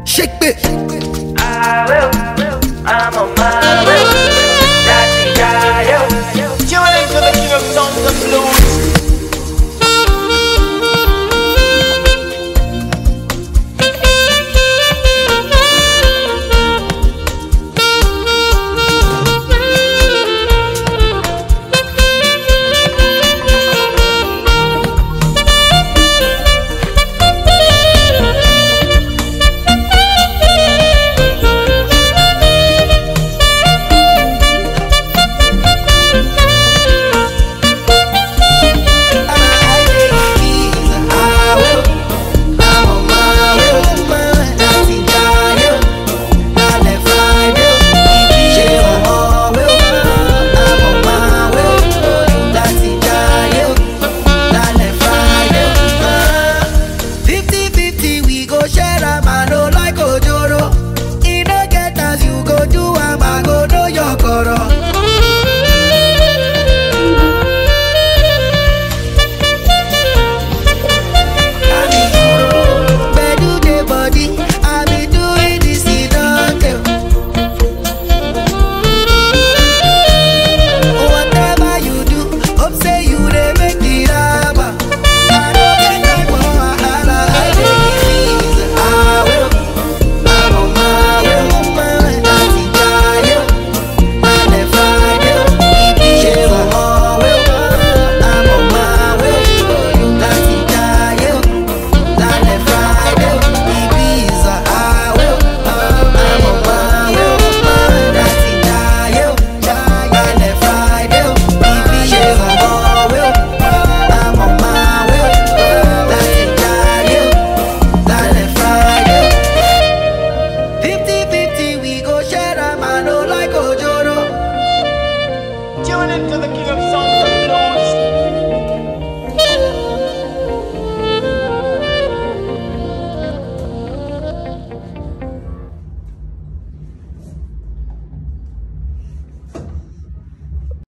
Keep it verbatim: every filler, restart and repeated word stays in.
Shake it. I will, I'm on my way. That's the guy, yo. Tune into the king of songs and blues. Tune into the king of songs.